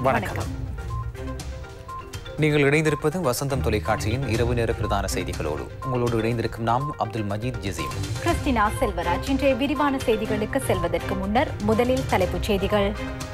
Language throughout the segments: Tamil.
வணக்கம். நீங்கள் இணைந்திருப்பது வசந்தம் தொலைக்காட்சியின் இரவு நேர பிரதான செய்திகளோடு. உங்களோடு இணைந்திருக்கும் நாம் அப்துல் மஜீத் ஜசீம், கிறிஸ்டினா செல்வராஜ். இன்றைய விரிவான செய்திகளுக்கு செல்வதற்கு முன்னர் முதலில் தலைப்புச் செய்திகள்.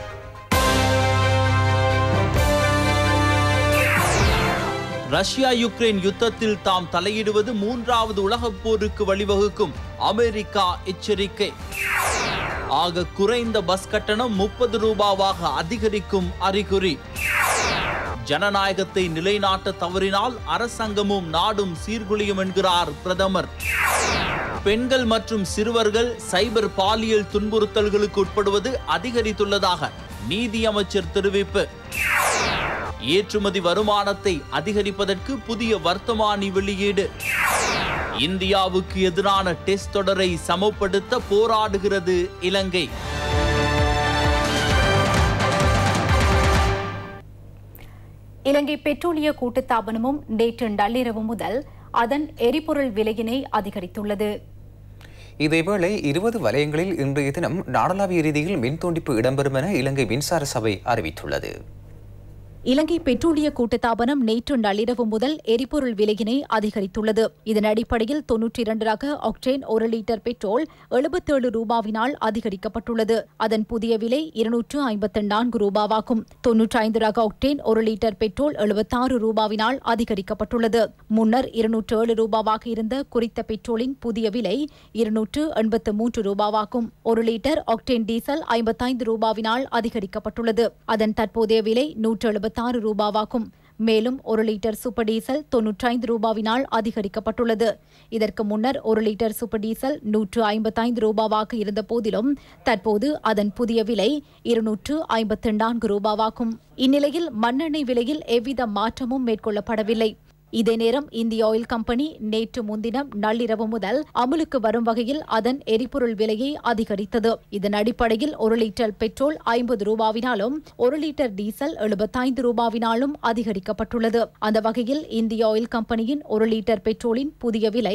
ரஷ்யா யுக்ரைன் யுத்தத்தில் தாம் தலையிடுவது மூன்றாவது உலகப் போருக்கு வழிவகுக்கும், அமெரிக்கா எச்சரிக்கை. ஆக குறைந்த பஸ் கட்டணம் 30 ரூபாவாக அதிகரிக்கும் அறிகுறி. ஜனநாயகத்தை நிலைநாட்ட தவறினால் அரசாங்கமும் நாடும் சீர்குலையும் என்கிறார் பிரதமர். பெண்கள் மற்றும் சிறுவர்கள் சைபர் பாலியல் துன்புறுத்தல்களுக்கு உட்படுவது அதிகரித்துள்ளதாக நீதி அமைச்சர் தெரிவிப்பு. ஏற்றுமதி வருமானத்தை அதிகரிப்பதற்கு புதிய வர்த்தமானி வெளியீடு. இந்தியாவுக்கு எதிரான டெஸ்ட் தொடரை சமப்படுத்த போராடுகிறது இலங்கை. இலங்கை பெட்ரோலிய கூட்டுத்தாபனமும் நேற்று நள்ளிரவு முதல் அதன் எரிபொருள் விலையினை அதிகரித்துள்ளது. இதேவேளை 20 வலயங்களில் இன்றைய தினம் நாடளாவிய ரீதியில் மின் துண்டிப்பு இடம்பெறும் என இலங்கை மின்சார சபை அறிவித்துள்ளது. இலங்கை பெட்ரோலிய கூட்டுத்தாபனம் நேற்று நள்ளிரவு முதல் எரிபொருள் விலையினை அதிகரித்துள்ளது. இதன் அடிப்படையில் 92 ரக ஆக்டேன் 1 லிட்டர் பெட்ரோல் 77 ரூபாவினால் அதிகரிக்கப்பட்டுள்ளது. அதன் புதிய விலை 254 ரூபாவாகும். 95 ரக ஆக்டேன் 1 லிட்டர் பெட்ரோல் 76 ரூபாவினால் அதிகரிக்கப்பட்டுள்ளது. முன்னர் 207 ரூபாவாக இருந்த குறித்த பெட்ரோலின் புதிய விலை 283 ரூபாவாகும். 1 லிட்டர் ஆக்டேன் டீசல் 55 ரூபாவினால் அதிகரிக்கப்பட்டுள்ளது. அதன் தற்போதைய விலை 176 ரூபாவாகும். மேலும் 1 லிட்டர் சூப்பர் டீசல் 95 ரூபாவினால் அதிகரிக்கப்பட்டுள்ளது. இதற்கு முன்னர் 1 லிட்டர் சூப்பர் டீசல் 155 ரூபாவாக இருந்த போதிலும் தற்போது அதன் புதிய விலை 254 ரூபாவாகும். இந்நிலையில் மண்ணெண்ணெய் விலையில் எவ்வித மாற்றமும் மேற்கொள்ளப்படவில்லை. இதே நேரம் இந்திய ஆயில் கம்பெனி நேற்று முன்தினம் நள்ளிரவு முதல் அமலுக்கு வரும் வகையில் அதன் எரிபொருள் விலையை அதிகரித்தது. இதன் அடிப்படையில் 1 லிட்டர் பெட்ரோல் 50 ரூபாவினாலும் 1 லிட்டர் டீசல் 75 ரூபாவினாலும் அதிகரிக்கப்பட்டுள்ளது. அந்த வகையில் இந்திய ஆயில் கம்பெனியின் 1 லிட்டர் பெட்ரோலின் புதிய விலை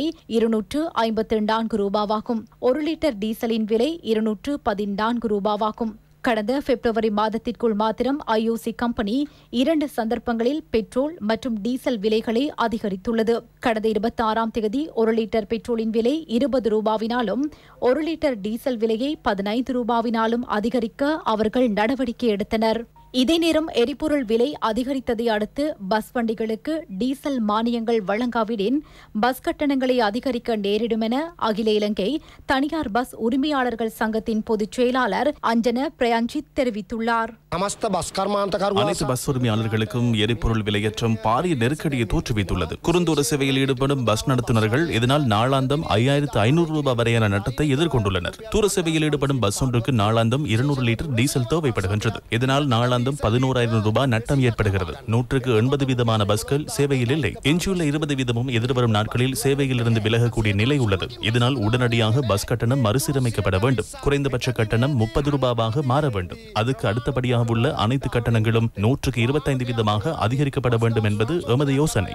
254 ரூபாவாகும். 1 லிட்டர் டீசலின் விலை 214 ரூபாவாகும். கடந்த பிப்ரவரி மாதத்திற்குள் மாத்திரம் ஐஓசி கம்பெனி 2 சந்தர்ப்பங்களில் பெட்ரோல் மற்றும் டீசல் விலைகளை அதிகரித்துள்ளது. கடந்த 26ஆம் தேதி 1 லிட்டர் பெட்ரோலின் விலை 20 ரூபாவினாலும் 1 லிட்டர் டீசல் விலையை 15 ரூபாவினாலும் அதிகரிக்க அவர்கள் நடவடிக்கை எடுத்தனர். இதே நேரம் எரிபொருள் விலை அதிகரித்ததை அடுத்து பஸ் வண்டிகளுக்கு டீசல் மானியங்கள் வழங்காவிடின் பஸ் கட்டணங்களை அதிகரிக்க நேரிடும் என அகில இலங்கை தனியார் பஸ் உரிமையாளர்கள் சங்கத்தின் பொதுச் செயலாளர் அஞ்சன பிரயாஞ்சித் தெரிவித்துள்ளார். அனைத்து பஸ் உரிமையாளர்களுக்கும் எரிபொருள் விலையேற்றம் பாரிய நெருக்கடியை தோற்றுவித்துள்ளது. குறுந்தூர சேவையில் ஈடுபடும் பஸ் நடத்துனர்கள் இதனால் நாளாந்தம் 5500 ரூபாய் வரையான நட்டத்தை எதிர்கொண்டுள்ளனர். தூர சேவையில் ஈடுபடும் பஸ் ஒன்றுக்கு நாளாந்தம் 200 லிட்டர் டீசல் தேவைப்படுகின்றது. இதனால் நாளாந்தம் 11,000 ரூபாய் நட்டம் ஏற்படுகிறது. 180 வீதமான பஸ்கள் சேவையில் இல்லை. எஞ்சியுள்ள 20 வீதமும் எதிர்வரும் நாட்களில் சேவையில் இருந்து விலகக்கூடிய நிலை உள்ளது. இதனால் உடனடியாக பஸ் கட்டணம் மறுசீரமைக்கப்பட வேண்டும். குறைந்தபட்ச கட்டணம் 30 ரூபாவாக மாற வேண்டும். அதுக்கு அடுத்தபடியாக உள்ள அனைத்து கட்டணங்களும் 125 வீதமாக அதிகரிக்கப்பட வேண்டும் என்பது எமது யோசனை.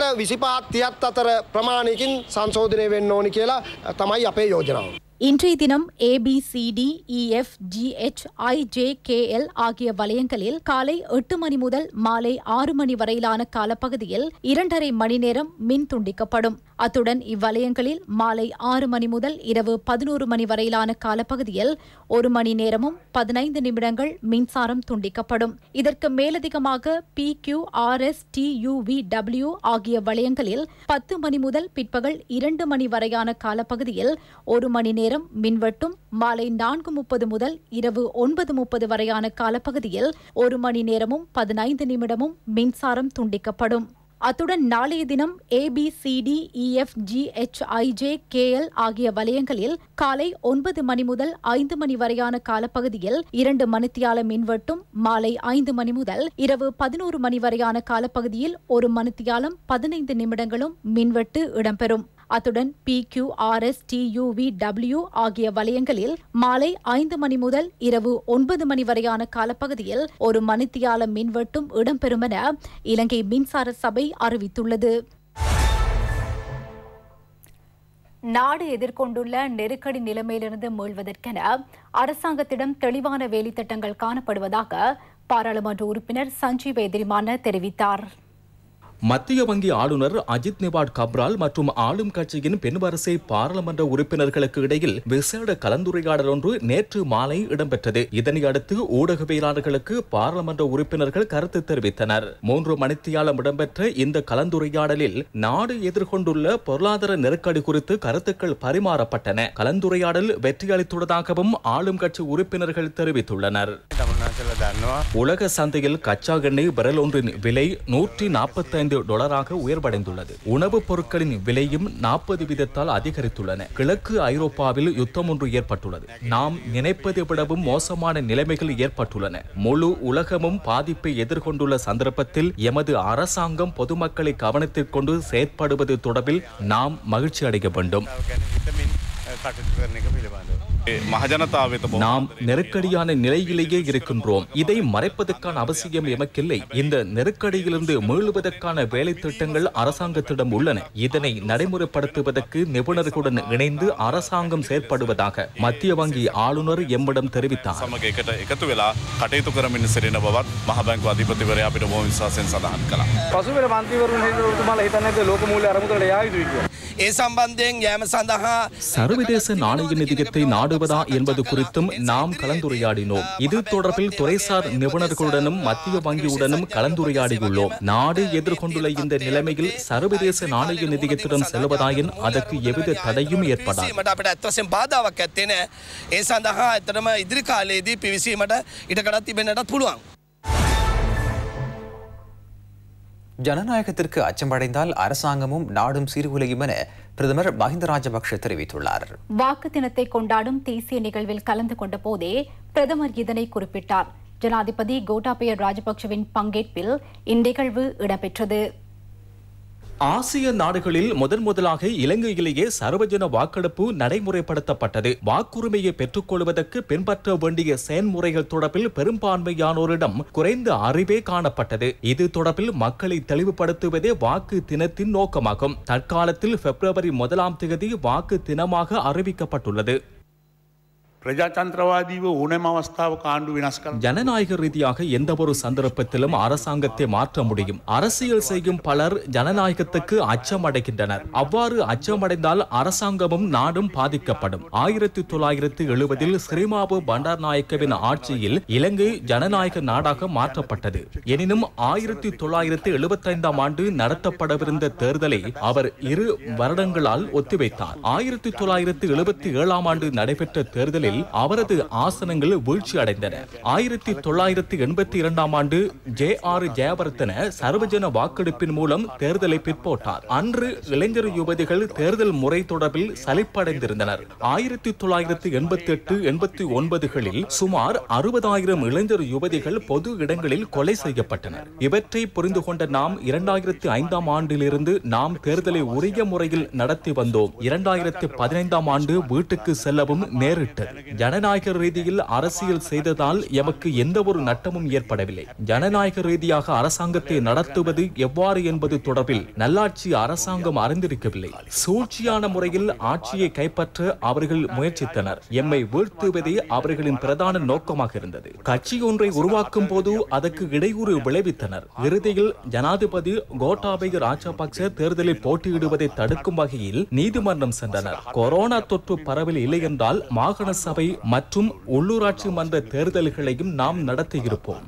இன்றைய தினம் ABCDEFGHIJKL ஆகிய வலயங்களில் காலை 8 மணி முதல் மாலை 6 மணி வரையிலான காலப்பகுதியில் 2.5 மணி நேரம் மின் துண்டிக்கப்படும். அத்துடன் இவ்வலயங்களில் மாலை 6 மணி முதல் இரவு 11 மணி வரையிலான காலப்பகுதியில் 1 மணி நேரமும் 15 நிமிடங்கள் மின்சாரம் துண்டிக்கப்படும். இதற்கு மேலதிகமாக PQRSTUVW ஆகிய வலயங்களில் 10 மணி முதல் பிற்பகல் 2 மணி வரையான காலப்பகுதியில் 1 மணி நேரம் மின்வெட்டும், மாலை 4:30 முதல் இரவு 9:30 வரையான காலப்பகுதியில் 1 மணி நேரமும் 15 நிமிடமும் மின்சாரம் துண்டிக்கப்படும். அத்துடன் நாளைய தினம் ABCDEFGHIJKL ஆகிய வலயங்களில் காலை 9 மணி முதல் 5 மணி வரையான காலப்பகுதியில் 2 மணித்தியால மின்வெட்டும், மாலை 5 மணி முதல் இரவு 11 மணி வரையான காலப்பகுதியில் 1 மணித்தியாலம் 15 நிமிடங்களும் மின்வெட்டு இடம்பெறும். அத்துடன் PQRSTUVW ஆகிய வலயங்களில் மாலை 5 மணி முதல் இரவு 9 மணி வரையான காலப்பகுதியில் 1 மணித்தியால மின்வெட்டும் இடம்பெறும் என இலங்கை மின்சார சபை அறிவித்துள்ளது. நாடு எதிர்கொண்டுள்ள நெருக்கடி நிலைமையிலிருந்து மீள்வதற்கென அரசாங்கத்திடம் தெளிவான வேலைத்திட்டங்கள் காணப்படுவதாக பாராளுமன்ற உறுப்பினர் சஞ்சீவ எதிரிமான தெரிவித்தார். மத்திய வங்கி ஆளுநர் அஜித் நிவாட் கப்ரால் மற்றும் ஆளும் கட்சியின் பெண்வரிசை பாராளுமன்ற உறுப்பினர்களுக்கு இடையில் விசேட கலந்துரையாடல் ஒன்று நேற்று மாலை இடம்பெற்றது. இதனை அடுத்து ஊடகவியலாளர்களுக்கு பாராளுமன்ற உறுப்பினர்கள் கருத்து தெரிவித்தனர். 3 மணித்தியாலம் இடம்பெற்ற இந்த கலந்துரையாடலில் நாடு எதிர்கொண்டுள்ள பொருளாதார நெருக்கடி குறித்து கருத்துக்கள் பரிமாறப்பட்டன. கலந்துரையாடல் வெற்றியளித்துள்ளதாகவும் ஆளும் கட்சி உறுப்பினர்கள் தெரிவித்துள்ளனர். உலக சந்தையில் கச்சா எண்ணெய் பரல் ஒன்றின் விலை $145 உயர்வடைந்துள்ளது. உணவுப் பொருட்களின் விலையும் 40 வீதத்தால் அதிகரித்துள்ளன. கிழக்கு ஐரோப்பாவில் யுத்தம் ஒன்று ஏற்பட்டுள்ளது. நாம் நினைப்பதை விடவும் மோசமான நிலைமைகள் ஏற்பட்டுள்ளன. முழு உலகமும் பாதிப்பை எதிர்கொண்டுள்ள சந்தர்ப்பத்தில் எமது அரசாங்கம் பொதுமக்களை கவனத்தில் கொண்டு செயற்படுவது தொடர்பில் நாம் மகிழ்ச்சி அடைய வேண்டும். நாம் நெருக்கடியான நிலையிலேயே இருக்கின்றோம். இதை மறைப்பதற்கான அவசியம் எமக்கில்லை. இந்த நெருக்கடியிலிருந்து மீளுவதற்கான வேலை திட்டங்கள் அரசாங்கத்திடம் உள்ளன. இதனை நடைமுறைப்படுத்துவதற்கு நிபுணர்களுடன் இணைந்து அரசாங்கம் செயற்படுவதாக மத்திய வங்கி ஆளுநர் எம்மிடம் தெரிவித்தார். சர்வதேச நாணய நிதியத்தை நாடுவதா என்பது குறித்தும் நாம் கலந்துரையாடினோம். இது தொடர்பில் துறைசார் நிபுணர்களுடனும் மத்திய வங்கியுடனும் கலந்துரையாடியுள்ளோம். நாடு எதிர்கொண்டுள்ள இந்த நிலைமையில் சர்வதேச நாணய நிதியத்திடம் செல்வதாயின் அதற்கு எவ்வித தடையும் ஏற்படாது. ஜனநாயகத்திற்கு அச்சமடைந்தால் அரசாங்கமும் நாடும் சீர்குலையும் என பிரதமர் மஹிந்த ராஜபக்ஷ தெரிவித்துள்ளார். வாக்கு தினத்தை கொண்டாடும் தேசிய நிகழ்வில் கலந்து கொண்ட போதே பிரதமர் இதனை குறிப்பிட்டார். ஜனாதிபதி கோட்டாபய ராஜபக்ஷவின் பங்கேற்பில் இந்நிகழ்வு இடம்பெற்றது. ஆசிய நாடுகளில் முதலாக இலங்கையிலேயே சர்வஜன வாக்கெடுப்பு நடைமுறைப்படுத்தப்பட்டது. வாக்குரிமையை பெற்றுக் கொள்வதற்கு பின்பற்ற வேண்டிய செயல்முறைகள் தொடர்பில் பெரும்பான்மையானோரிடம் குறைந்த அறிவே காணப்பட்டது. இது தொடர்பில் மக்களை தெளிவுபடுத்துவதே வாக்கு தினத்தின் நோக்கமாகும். தற்காலத்தில் பிப்ரவரி 1 வாக்கு தினமாக அறிவிக்கப்பட்டுள்ளது. ஜனநாயக ரீதியாக எந்த ஒரு சந்தர்ப்பத்திலும் அரசாங்கத்தை மாற்ற முடியும். அரசியல் செய்யும் பலர் ஜனநாயகத்துக்கு அச்சமடைகின்றனர். அவ்வாறு அச்சமடைந்தால் அரசாங்கமும் நாடும் பாதிக்கப்படும். 1970 ஸ்ரீமாபு பண்டார்நாயக்கவின் ஆட்சியில் இலங்கை ஜனநாயக நாடாக மாற்றப்பட்டது. எனினும் 1975 ஆண்டு நடத்தப்படவிருந்த தேர்தலை அவர் 2 வருடங்களால் ஒத்திவைத்தார். 1977 ஆண்டு நடைபெற்ற தேர்தலில் அவரது ஆசனங்கள் வீழ்ச்சி அடைந்தன. 1982 ஆண்டு J.R. ஜெயவர்தன சர்வஜன வாக்கெடுப்பின் மூலம் தேர்தலை பிற்போட்டார். அன்று இளைஞர் யுவதிகள் தேர்தல் முறை தொடர்பில் சலிப்படைந்திருந்தனர். 1988-89களில் சுமார் 60,000 இளைஞர் யுவதிகள் பொது இடங்களில் கொலை செய்யப்பட்டனர். இவற்றை புரிந்து கொண்ட நாம் 2005 ஆண்டிலிருந்து நாம் தேர்தலை உரிய முறையில் நடத்தி வந்தோம். 2015 ஆண்டு வீட்டுக்கு செல்லவும் நேரிட்டது. ஜனநாயக ரீதியில் அரசியல் செய்ததால் எமக்கு எந்த ஒரு நட்டமும் ஏற்படவில்லை. ஜனநாயக ரீதியாக அரசாங்கத்தை நடத்துவது எவ்வாறு என்பது தொடர்பில் நல்லாட்சி அரசாங்கம் அறிந்திருக்கவில்லை. சூழ்ச்சியான முறையில் ஆட்சியை கைப்பற்ற அவர்கள் முயற்சித்தனர். எம்மை வீழ்த்துவதே அவர்களின் பிரதான நோக்கமாக இருந்தது. கட்சி ஒன்றை உருவாக்கும் போது அதற்கு இடையூறு விளைவித்தனர். இறுதியில் ஜனாதிபதி கோட்டாபய ராஜபக்ச தேர்தலில் போட்டியிடுவதை தடுக்கும் வகையில் நீதிமன்றம் சென்றனர். கொரோனா தொற்று பரவல் இல்லை என்றால் மாகாண சபை மற்றும் உள்ளூராட்சி மன்ற தேர்தல்களையும் நாம் நடத்தியிருப்போம்.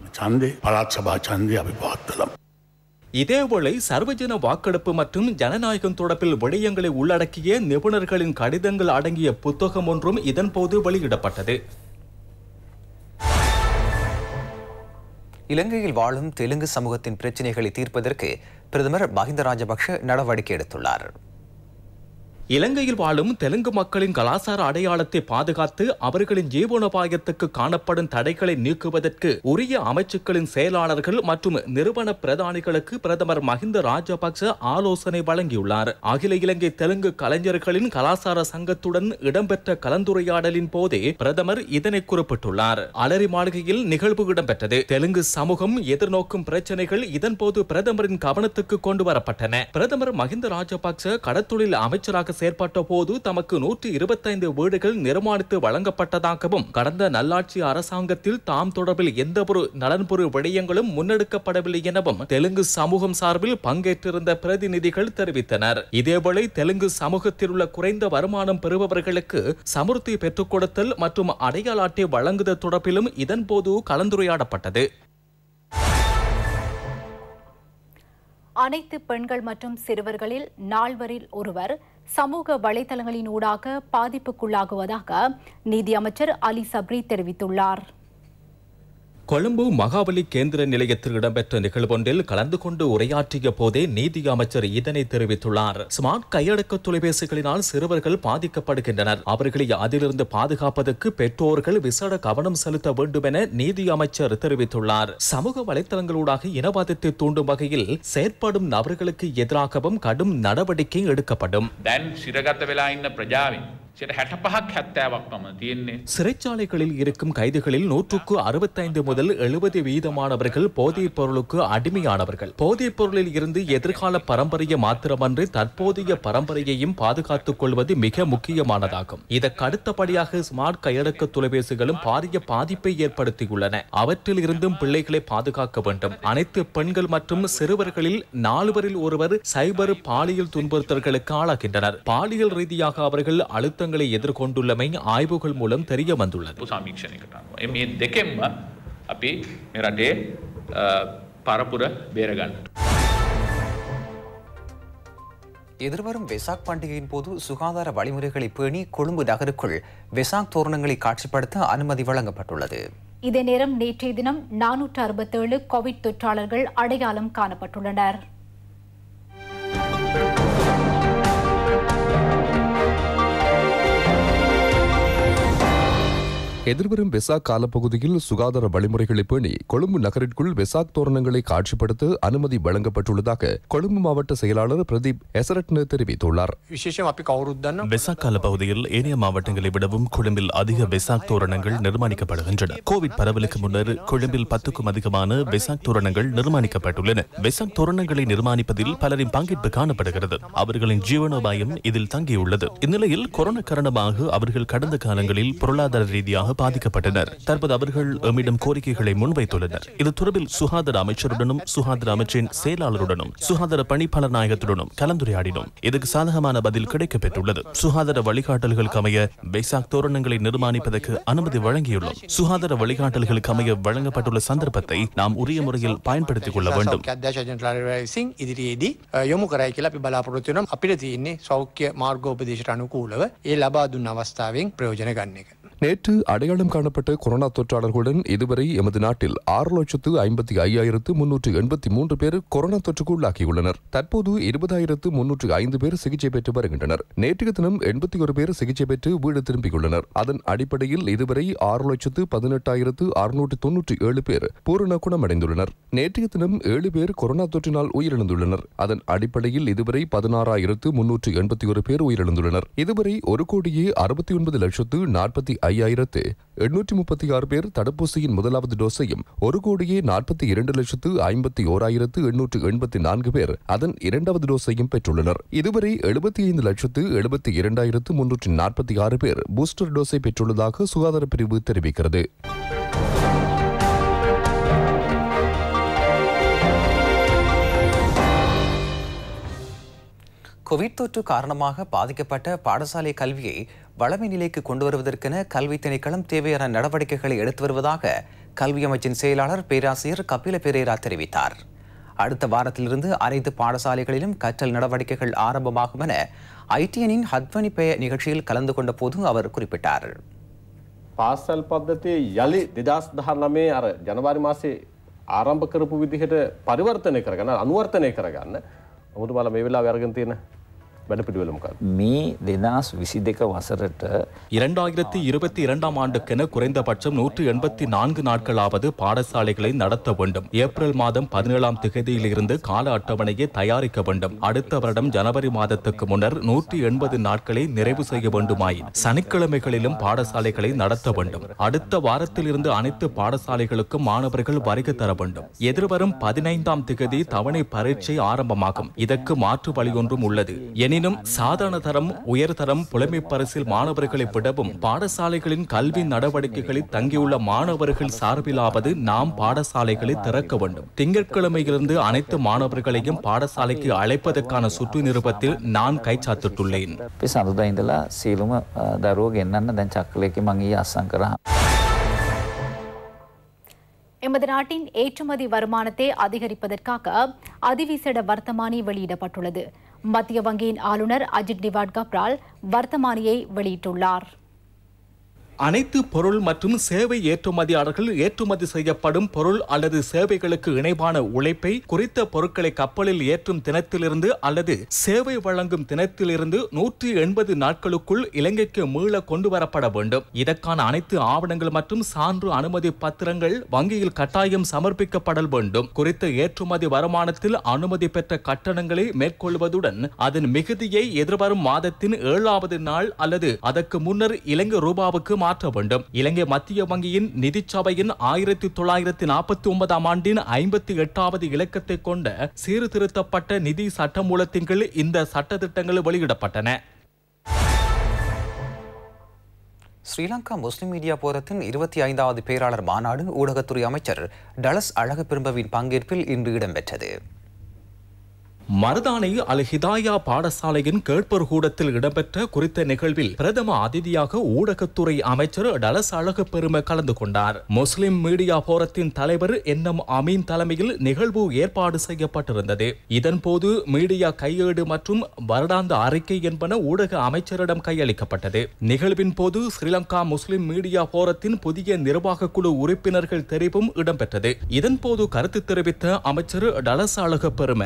இதேவேளை சர்வஜன வாக்கெடுப்பு மற்றும் ஜனநாயகம் தொடர்பில் விடயங்களை உள்ளடக்கிய நிபுணர்களின் கடிதங்கள் அடங்கிய புத்தகம் ஒன்றும் இதன்போது வெளியிடப்பட்டது. இலங்கையில் வாழும் தெலுங்கு சமூகத்தின் பிரச்சினைகளை தீர்ப்பதற்கு பிரதமர் மஹிந்த ராஜபக்ஷ நடவடிக்கை எடுத்துள்ளார். இலங்கையில் வாழும் தெலுங்கு மக்களின் கலாச்சார அடையாளத்தை பாதுகாத்து அவர்களின் ஜீவனோபாயத்துக்கு காணப்படும் தடைகளை நீக்குவதற்கு உரிய அமைச்சுக்களின் செயலாளர்கள் மற்றும் நிறுவன பிரதானிகளுக்கு பிரதமர் மஹிந்த ராஜபக்ச ஆலோசனை வழங்கியுள்ளார். அகில இலங்கை தெலுங்கு கலைஞர்களின் கலாச்சார சங்கத்துடன் இடம்பெற்ற கலந்துரையாடலின் போதே பிரதமர் இதனை குறிப்பிட்டுள்ளார். அலரி மாளிகையில் நிகழ்வு இடம்பெற்றது. தெலுங்கு சமூகம் எதிர்நோக்கும் பிரச்சனைகள் இதன்போது பிரதமரின் கவனத்துக்கு கொண்டு வரப்பட்டன. பிரதமர் மஹிந்த ராஜபக்ச கடத்தொழில் அமைச்சராக செயற்பட்ட போது தமக்கு 125 வீடுகள் நிர்மாணித்து வழங்கப்பட்டதாகவும் கடந்த நல்லாட்சி அரசாங்கத்தில் தாம் தொடர்பில் எந்தவொரு நலன்பொரு விடயங்களும் முன்னெடுக்கப்படவில்லை எனவும் தெலுங்கு சமூகம் சார்பில் பங்கேற்றிருந்த பிரதிநிதிகள் தெரிவித்தனர். இதேவேளை தெலுங்கு சமூகத்தில் உள்ள குறைந்த வருமானம் பெறுபவர்களுக்கு சமுர்த்தி பெற்றுக் கொடுத்தல் மற்றும் அடையாள அட்டை வழங்குதல் தொடர்பிலும் இதன்போது கலந்துரையாடப்பட்டது. அனைத்து பெண்கள் மற்றும் சிறுவர்களில் நால்வரில் ஒருவர் சமூக வலைதளங்களின் ஊடாக பாதிப்புக்குள்ளாகுவதாக நீதி அமைச்சர் அலி சப்ரி தெரிவித்துள்ளார். கொழும்பு மகாபலி கேந்திர நிலையத்தில் இடம்பெற்ற நிகழ்வொன்றில் கலந்து கொண்டு உரையாற்றிய போதே நீதி அமைச்சர் இதனை தெரிவித்துள்ளார். ஸ்மார்ட் கையடக்க தொலைபேசிகளினால் சிறுவர்கள் பாதிக்கப்படுகின்றனர். அவர்களை அதிலிருந்து பாதுகாப்பதற்கு பெற்றோர்கள் விசேட கவனம் செலுத்த வேண்டும் என நீதி அமைச்சர் தெரிவித்துள்ளார். சமூக வலைதளங்களூடாக இனவாதத்தை தூண்டும் வகையில் செயற்படும் நபர்களுக்கு எதிராகவும் கடும் நடவடிக்கை எடுக்கப்படும். சிறைச்சாலைகளில் இருக்கும் கைதிகளில் 165 முதல் 70 வீதமானவர்கள் போதைப் பொருளுக்கு அடிமையானவர்கள். போதைப் பொருளில் இருந்து எதிர்கால பரம்பரையை மாத்திரமன்றி தற்போதைய பரம்பரையையும் பாதுகாத்துக் கொள்வது மிக முக்கியமானதாகும். இதற்கு அடுத்தபடியாக ஸ்மார்ட் கையடக்க தொலைபேசிகளும் பாரிய பாதிப்பை ஏற்படுத்தியுள்ளன. அவற்றில் இருந்தும் பிள்ளைகளை பாதுகாக்க வேண்டும். அனைத்து பெண்கள் மற்றும் சிறுவர்களில் 4வரில் ஒருவர் சைபர் பாலியல் துன்புறுத்தல்களுக்கு ஆளாகின்றனர். பாலியல் ரீதியாக அவர்கள் அழுத்தங்களை எதிர்கொண்டுள்ளமை ஆய்வுகள் மூலம் தெரிய வந்துள்ளது. எதிர்வரும் வெசாக் பண்டிகையின் போது சுகாதார வழிமுறைகளை பேணி கொழும்பு நகருக்குள் வெசாக் தோரணங்களை காட்சிப்படுத்த அனுமதி வழங்கப்பட்டுள்ளது. இதே நேரம் நேற்றைய தினம் 467 கோவிட் தொற்றாளர்கள் அடையாளம் காணப்பட்டுள்ளனர். எதிர்வரும் வெசாக் காலப்பகுதியில் சுகாதார வழிமுறைகளை பேணி கொழும்பு நகரிற்குள் வெசாக் தோரணங்களை காட்சிப்படுத்த அனுமதி வழங்கப்பட்டுள்ளதாக கொழும்பு மாவட்ட செயலாளர் பிரதீப் எசரட்ன தெரிவித்துள்ளார். வெசாக் காலப்பகுதியில் ஏனைய மாவட்டங்களை விடவும் கொழும்பில் அதிக வெசாக் தோரணங்கள் நிர்மாணிக்கப்படுகின்றன. கோவிட் பரவலுக்கு முன்னர் கொழும்பில் 10க்கும் அதிகமான வெசாக் தோரணங்கள் நிர்மாணிக்கப்பட்டுள்ளன. வெசாக் தோரணங்களை நிர்மாணிப்பதில் பலரின் பங்கேற்பு காணப்படுகிறது. அவர்களின் ஜீவனோபாயம் இதில் தங்கியுள்ளது. இந்நிலையில் கொரோனா காரணமாக அவர்கள் கடந்த காலங்களில் பொருளாதார ரீதியாக பாதிக்கப்பட்டனர். தற்போது அவர்கள் எம்மிடம் கோரிக்கைகளை முன்வைத்துள்ளனர். இது தொடர்பில் சுகாதார அமைச்சருடனும் சுகாதார அமைச்சின் செயலாளருடனும் சுகாதார பணிப்பாளர் நாயகத்துடனும் கலந்துரையாடினோம். இதுக்கு சாதகமான பதில் கிடைக்கப்பெற்றுள்ளது. சுகாதார வழிகாட்டல்களுக்கு அமைய வெசாக் தோரணங்களை நிர்மாணிப்பதற்கு அனுமதி வழங்கியுள்ளோம். சுகாதார வழிகாட்டல்களுக்கு அமைய வழங்கப்பட்டுள்ள சந்தர்ப்பத்தை நாம் உரிய முறையில் பயன்படுத்திக் கொள்ள வேண்டும். நேற்று அடையாளம் காணப்பட்ட கொரோனா தொற்றாளர்களுடன் இதுவரை எமது நாட்டில் 6,55,383 பேர் கொரோனா தொற்றுக்கு உள்ளாகியுள்ளனர். தற்போது 20,305 பேர் சிகிச்சை பெற்று வருகின்றனர். நேற்றைய தினம் 81 பேர் சிகிச்சை பெற்று வீடு திரும்பியுள்ளனர். அதன் அடிப்படையில் இதுவரை 6,18,697 பேர் பூரண குணமடைந்துள்ளனர். நேற்றைய தினம் 7 பேர் கொரோனா தொற்றினால் உயிரிழந்துள்ளனர். அதன் அடிப்படையில் இதுவரை 16,381 பேர் உயிரிழந்துள்ளனர். இதுவரை 1,45,40,836 பேர் தடுப்பூசியின் முதலாவது டோஸையும் 1,42,51,884 பேர் அதன் இரண்டாவது டோஸையும் பெற்றுள்ளனர். இதுவரை 75,72,346 பேர் பூஸ்டர் டோஸை பெற்றுள்ளதாக சுகாதார பிரிவு தெரிவிக்கிறது. கோவிட் தொற்று காரணமாக பாதிக்கப்பட்ட பாடசாலை கல்வியை வளமை நிலைக்கு கொண்டு வருவதற்கென கல்வி திணைக்களம் தேவையான நடவடிக்கைகளை எடுத்து வருவதாக கல்வி அமைச்சின் செயலாளர் பேராசிரியர் கபில பெரேரா தெரிவித்தார். அடுத்த வாரத்திலிருந்து அனைத்து பாடசாலைகளிலும் கற்றல் நடவடிக்கைகள் ஆரம்பமாகும் என ஐடிஎனின் ஹத்வனிப்பய நிகழ்ச்சியில் கலந்து கொண்ட போது அவர் குறிப்பிட்டார். පාසල් පද්ධතිය යලි 2019 අර ජනවාරි මාසේ ආරම්භ කරපු විදිහට පරිවර්තනය කරගන්න අනුවර්තනය කරගන්න මොකද බල මේ වෙලාවේ අරගෙන තියෙන වැඩපිළිවෙල මොකක්ද මේ 2022 වසරට 2022 ஆண்டுக்கென குறைந்தபட்சம் 184 நாட்களாவது பாடசாலைகளை நடத்த வேண்டும். ஏப்ரல் மாதம் 17ஆம் தேதியிலிருந்து கால அட்டவணையை தயாரிக்க வேண்டும். அடுத்த வருடம் ஜனவரி மாதத்துக்கு முன்னர் 180 நாட்களை நிறைவு செய்ய வேண்டுமாயின் சனிக்கிழமைகளிலும் பாடசாலைகளை நடத்த வேண்டும். அடுத்த வாரத்தில் இருந்து அனைத்து பாடசாலைகளுக்கும் மாணவர்கள் வருகை தர வேண்டும். எதிர்வரும் 15ஆம் தேதி தவணை பரீட்சை ஆரம்பமாகும். இதற்கு மாற்று வழி ஒன்றும் உள்ளது. எனினும் சாதாரண தரம் உயர்தரம் புலமை பரிசில் மாணவர்களை விடவும் பாடசாலைகளின் கல்வி நடவடிக்கைகளில் தங்கியுள்ள மாணவர்கள் சார்பிலாவது நாம் பாடசாலைகளை திறக்க வேண்டும். திங்கட்கிழமையிலிருந்து அனைத்து மாணவர்களையும் பாடசாலைக்கு அழைப்பதற்கான சுற்று நிருபத்தில் நான் கைச்சாத்திட்டுள்ளேன். எமது நாட்டின் ஏற்றுமதி வருமானத்தை அதிகரிப்பதற்காக அதிவிசேட வர்த்தமானி வெளியிடப்பட்டுள்ளது. மத்திய வங்கியின் ஆளுநர் அஜித் நிவாட் கப்ரால் வர்த்தமானியை வெளியிட்டுள்ளார். அனைத்து பொருள் மற்றும் சேவை ஏற்றுமதியாளர்கள் ஏற்றுமதி செய்யப்படும் பொருள் அல்லது சேவைகளுக்கு இணைவான உழைப்பை குறித்த பொருட்களை கப்பலில் ஏற்றும் தினத்திலிருந்து அல்லது சேவை வழங்கும் தினத்திலிருந்து 180 நாட்களுக்குள் இலங்கைக்கு மீள கொண்டு வரப்பட வேண்டும். இதற்கான அனைத்து ஆவணங்கள் மற்றும் சான்று அனுமதி பத்திரங்கள் வங்கியில் கட்டாயம் சமர்ப்பிக்கப்பட வேண்டும். குறித்த ஏற்றுமதி வருமானத்தில் அனுமதி பெற்ற கட்டணங்களை மேற்கொள்வதுடன் அதன் மிகுதியை எதிர்வரும் மாதத்தின் 7வது நாள் அல்லது அதற்கு முன்னர் இலங்கை ரூபாவுக்கு மாற்ற வேண்டும். இலங்கை மத்திய வங்கியின் நிதிச்சபையின் 1949 ஆண்டின் 58வது இலக்கத்தை கொண்ட சீர்திருத்தப்பட்ட நிதி சட்டமூலத்தின் கீழ் இந்த சட்டத்திட்டங்கள் வெளியிடப்பட்டன. ஸ்ரீலங்கா முஸ்லிம் மீடியா போரத்தின் 25வது பேராளர் மாநாடு ஊடகத்துறை அமைச்சர் டலஸ் அழகப்பெரும்பவின் பங்கேற்பில் இன்று இடம்பெற்றது. மருதானை அல் ஹிதாயா பாடசாலையின் கேட்பர் கூடத்தில் இடம்பெற்ற குறித்த நிகழ்வில் பிரதம அதிதியாக ஊடகத்துறை அமைச்சர் டலஸ் அழகப்பெரும கலந்து கொண்டார். முஸ்லிம் மீடியா போரத்தின் தலைவர் என்எம் அமீன் தலைமையில் நிகழ்வு ஏற்பாடு செய்யப்பட்டிருந்தது. இதன்போது மீடியா கையேடு மற்றும் வருடாந்த அறிக்கை என்பன ஊடக அமைச்சரிடம் கையளிக்கப்பட்டது. நிகழ்வின் போது ஸ்ரீலங்கா முஸ்லிம் மீடியா போரத்தின் புதிய நிர்வாக குழு உறுப்பினர்கள் தெரிவும் இடம்பெற்றது. இதன்போது கருத்து தெரிவித்த அமைச்சர் டலஸ் அழகப்பெரும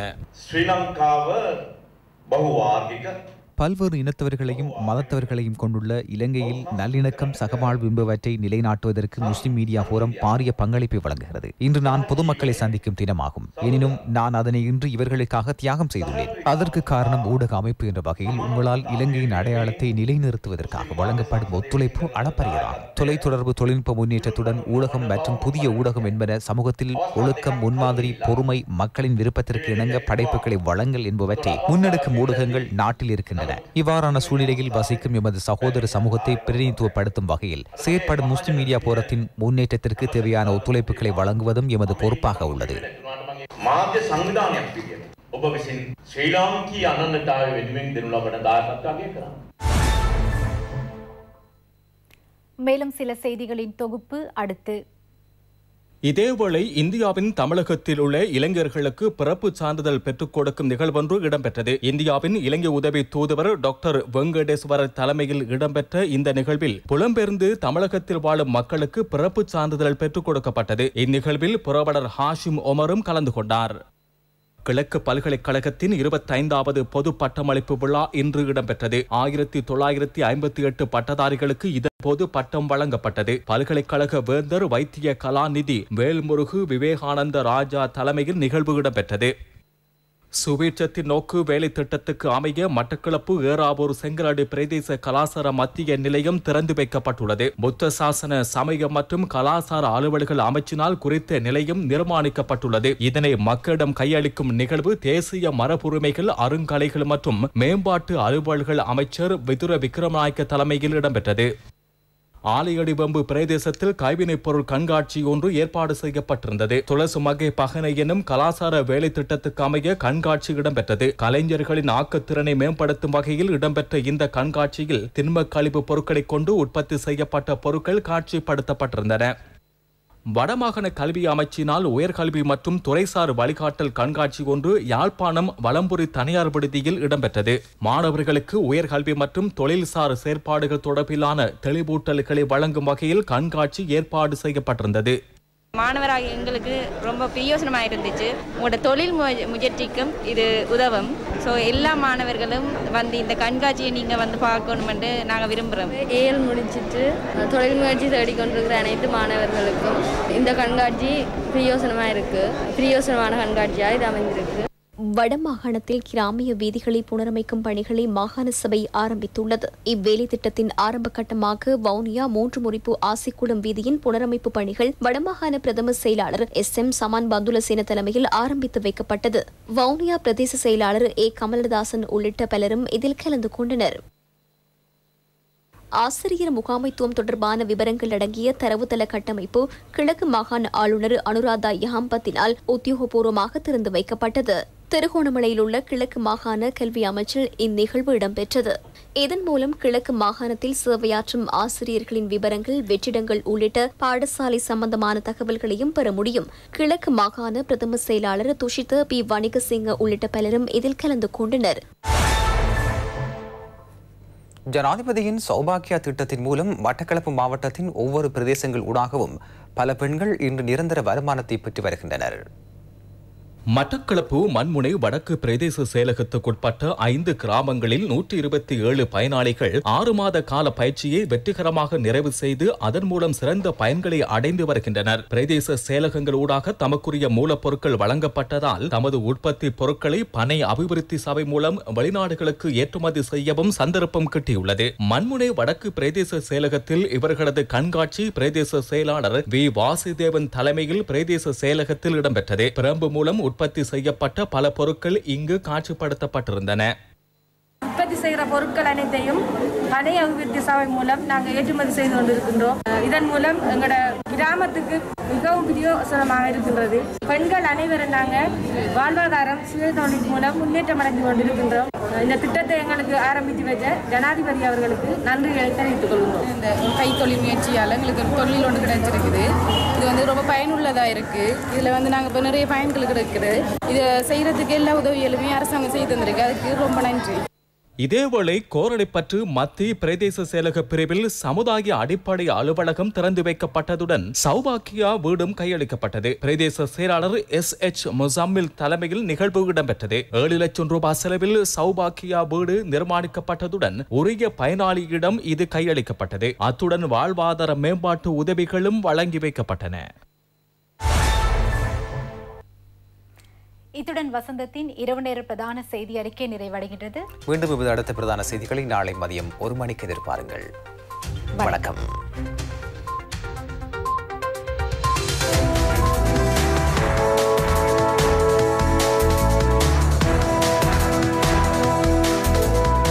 பல்வேறு இனத்தவர்களையும் மதத்தவர்களையும் கொண்டுள்ள இலங்கையில் நல்லிணக்கம் சகவாழ்வு என்பவற்றை நிலைநாட்டுவதற்கு முஸ்லிம் மீடியா போரம் பாரிய பங்களிப்பை வழங்குகிறது. இன்று நான் பொதுமக்களை சந்திக்கும் தினமாகும். எனினும் நான் அதனை இன்று இவர்களுக்காக தியாகம் செய்துள்ளேன். அதற்கு காரணம் ஊடக அமைப்பு என்ற வகையில் உங்களால் இலங்கையின் அடையாளத்தை நிலைநிறுத்துவதற்காக வழங்கப்படும் ஒத்துழைப்பு அளப்பரியதாகும். தொலைத்தொடர்பு தொழில்நுட்ப முன்னேற்றத்துடன் ஊடகம் மற்றும் புதிய ஊடகம் என்பன சமூகத்தில் ஒழுக்கம், முன்மாதிரி, பொறுமை, மக்களின் விருப்பத்திற்கு இணங்க படைப்புகளை வழங்கல் என்பவற்றை முன்னெடுக்கும் ஊடகங்கள் நாட்டில் இருக்கின்றன. இவ்வாறான சூழ்நிலையில் வசிக்கும் எமது சகோதர சமூகத்தை பிரதிநிதித்துவப்படுத்தும் வகையில் செயற்படும் முஸ்லிம் மீடியா போரத்தின் முன்னேற்றத்திற்கு தேவையான ஒத்துழைப்புகளை வழங்குவதும் எமது பொறுப்பாக உள்ளது. மேலும் சில செய்திகளின் தொகுப்பு அடுத்து. இதேவேளை இந்தியாவின் தமிழகத்தில் உள்ள இளைஞர்களுக்கு பிறப்பு சான்றிதழ் பெற்றுக் கொடுக்கும் நிகழ்வொன்று இடம்பெற்றது. இந்தியாவின் இலங்கை உதவி தூதுவர் டாக்டர் வெங்கடேஸ்வரர் தலைமையில் இடம்பெற்ற இந்த நிகழ்வில் புலம்பெயர்ந்து தமிழகத்தில் வாழும் மக்களுக்கு பிறப்பு சான்றிதழ் பெற்றுக் கொடுக்கப்பட்டது. இந்நிகழ்வில் புரவலர் ஹாஷிம் ஒமரும் கலந்து கொண்டார். கிழக்கு பல்கலைக்கழகத்தின் 25வது பொது பட்டமளிப்பு விழா இன்று இடம்பெற்றது. 1958 பட்டதாரிகளுக்கு இதன்போது பட்டம் வழங்கப்பட்டது. பல்கலைக்கழக வேந்தர் வைத்திய கலாநிதி வேல்முருகு விவேகானந்த ராஜா தலைமையில் நிகழ்வு இடம்பெற்றது. சுவீட்சத்தின் நோக்கு வேலை திட்டத்துக்கு அமைய மட்டக்களப்பு ஏறாவூர் செங்கலாடு பிரதேச கலாசார மத்திய நிலையம் திறந்து வைக்கப்பட்டுள்ளது. புத்த சாசன சமயம் மற்றும் கலாசார அலுவல்கள் அமைச்சினால் குறித்த நிலையம் நிர்மாணிக்கப்பட்டுள்ளது. இதனை மக்களிடம் கையளிக்கும் நிகழ்வு தேசிய மரபுரிமைகள், அருங்கலைகள் மற்றும் மேம்பாட்டு அலுவல்கள் அமைச்சர் விதுர விக்ரமநாயக்க தலைமையில் இடம்பெற்றது. ஆலையடிவம்பு பிரதேசத்தில் கைவினைப் பொருள் கண்காட்சி ஒன்று ஏற்பாடு செய்யப்பட்டிருந்தது. துளசு மகை பகனை எனும் கலாசார வேலை திட்டத்துக்கு அமைய கண்காட்சி இடம்பெற்றது. கலைஞர்களின் ஆக்கத்திறனை மேம்படுத்தும் வகையில் இடம்பெற்ற இந்த கண்காட்சியில் திண்ம கழிவு பொருட்களை கொண்டு உற்பத்தி செய்யப்பட்ட பொருட்கள் காட்சிப்படுத்தப்பட்டிருந்தன. வடமாகாண கல்வி அமைச்சினால் உயர்கல்வி மற்றும் துறைசார் வழிகாட்டல் கண்காட்சி ஒன்று யாழ்ப்பாணம் வலம்புரி தனியார் விடுதியில் இடம்பெற்றது. மாணவர்களுக்கு உயர்கல்வி மற்றும் தொழில்சார் செயற்பாடுகள் தொடர்பிலான தெளிவூட்டல்களை வழங்கும் வகையில் கண்காட்சி ஏற்பாடு செய்யப்பட்டிருந்தது. மாணவராக எங்களுக்கு ரொம்ப பிரயோசனமாக இருந்துச்சு. உங்களோட தொழில் முயற்சிக்கும் இது உதவும். ஸோ எல்லா மாணவர்களும் வந்து இந்த கண்காட்சியை நீங்கள் வந்து பார்க்கணுமென்று நாங்கள் விரும்புகிறோம். ஏஎல் முடிச்சிட்டு தொழில் முயற்சி தேடிக்கொண்டிருக்கிற அனைத்து மாணவர்களுக்கும் இந்த கண்காட்சி பிரயோசனமாக இருக்குது. பிரயோசனமான கண்காட்சியாக இது அமைந்திருக்கு. வடமாகாணத்தில் கிராமிய வீதிகளை புனரமைக்கும் பணிகளை மாகாண சபை ஆரம்பித்துள்ளது. இவ்வேலை திட்டத்தின் ஆரம்ப கட்டமாக வவுனியா 3 முறிப்பு ஆசிக்குளம் வீதியின் புனரமைப்பு பணிகள் வடமாகாண பிரதம செயலாளர் SM சமான் பந்துலசேன தலைமையில் ஆரம்பித்து வைக்கப்பட்டது. வவுனியா பிரதேச செயலாளர் A கமலதாசன் உள்ளிட்ட பலரும் இதில் கலந்து கொண்டனர். ஆசிரியர் முகாமைத்துவம் தொடர்பான விவரங்கள் அடங்கிய தரவுத்தள கட்டமைப்பு கிழக்கு மாகாண ஆளுநர் அனுராதா யஹம்பத்தினால் உத்தியோகபூர்வமாக திறந்து வைக்கப்பட்டது. திருகோணமலையில் உள்ள கிழக்கு மாகாண கல்வி அமைச்சில் இந்நிகழ்வு இடம்பெற்றது. இதன் மூலம் கிழக்கு மாகாணத்தில் சேவையாற்றும் ஆசிரியர்களின் விவரங்கள், வெற்றிடங்கள் உள்ளிட்ட பாடசாலை சம்பந்தமான தகவல்களையும் பெற முடியும். கிழக்கு மாகாண பிரதம செயலாளர் துஷித P வணிகசிங்க உள்ளிட்ட பலரும் இதில் கலந்து கொண்டனர். ஜனாதிபதியின் சௌபாக்கியா திட்டத்தின் மூலம் மட்டக்களப்பு மாவட்டத்தின் ஒவ்வொரு பிரதேசங்கள் ஊடாகவும் பல பெண்கள் இன்று நிரந்தர வருமானத்தை பெற்று வருகின்றனர். மட்டக்களப்பு மண்முனை வடக்கு பிரதேச செயலகத்துக்குட்பட்ட 5 கிராமங்களில் 127 பயனாளிகள் 6 மாத கால பயிற்சியை வெற்றிகரமாக நிறைவு செய்து அதன் மூலம் சிறந்த பயன்களை அடைந்து வருகின்றனர். பிரதேச செயலகங்கள் ஊடாக தமக்குரிய மூலப்பொருட்கள் வழங்கப்பட்டதால் தமது உற்பத்தி பொருட்களை பனை அபிவிருத்தி சபை மூலம் வெளிநாடுகளுக்கு ஏற்றுமதி செய்யவும் சந்தர்ப்பம் கிட்டியுள்ளது. மண்முனை வடக்கு பிரதேச செயலகத்தில் இவர்களது கண்காட்சி பிரதேச செயலாளர் V வாசுதேவன் தலைமையில் பிரதேச செயலகத்தில் இடம்பெற்றது. பிரம்பு மூலம் உற்பத்தி செய்யப்பட்ட பல பொருட்கள் இங்கு காட்சிப்படுத்தப்பட்டிருந்தன. உற்பத்தி செய்கிற பொருட்கள் அனைத்தையும் பனை அபிவிருத்தி சபை மூலம் நாங்கள் ஏற்றுமதி செய்து கொண்டிருக்கின்றோம். இதன் மூலம் எங்களோட கிராமத்துக்கு மிகவும் பிரயோசனமாக இருக்கின்றது. பெண்கள் அனைவரும் நாங்கள் வாழ்வாதாரம் சுய தொழில் மூலம் முன்னேற்றம் அடைந்து கொண்டிருக்கின்றோம். இந்த திட்டத்தை எங்களுக்கு ஆரம்பித்து வச்ச ஜனாதிபதி அவர்களுக்கு நன்றிகளை தெரிவித்துக் கொள்கிறோம். இந்த கைத்தொழில் முயற்சியால் எங்களுக்கு ஒரு தொழில் ஒன்று கிடைச்சிருக்குது. இது ரொம்ப பயனுள்ளதாக இருக்குது. இதில் நாங்கள் இப்போ நிறைய பயன்கள் கிடைக்குது. இதை செய்கிறதுக்கு எல்லா உதவிகளுமே அரசாங்கம் செய்து தந்திருக்கு. அதுக்கு ரொம்ப நன்றி. இதேவேளை கோரளைப்பற்று மத்திய பிரதேச செயலக பிரிவில் சமுதாய அடிப்படை அலுவலகம் திறந்து வைக்கப்பட்டதுடன் சௌபாக்கியா வீடும் கையளிக்கப்பட்டது. பிரதேச செயலாளர் SH முசாமில் தலைமையில் நிகழ்வு இடம்பெற்றது. 7 லட்சம் ரூபாய் செலவில் சௌபாக்கியா வீடு நிர்மாணிக்கப்பட்டதுடன் உரிய பயனாளியிடம் இது கையளிக்கப்பட்டது. அத்துடன் வாழ்வாதார மேம்பாட்டு உதவிகளும் வழங்கி வைக்கப்பட்டன. இத்துடன் வசந்தத்தின் இரவு நேர பிரதான செய்தி அறிக்கை நிறைவடைகின்றது. மீண்டும் அடுத்த பிரதான செய்திகளை நாளை மதியம் 1 மணிக்கு எதிர்பாருங்கள். வணக்கம்.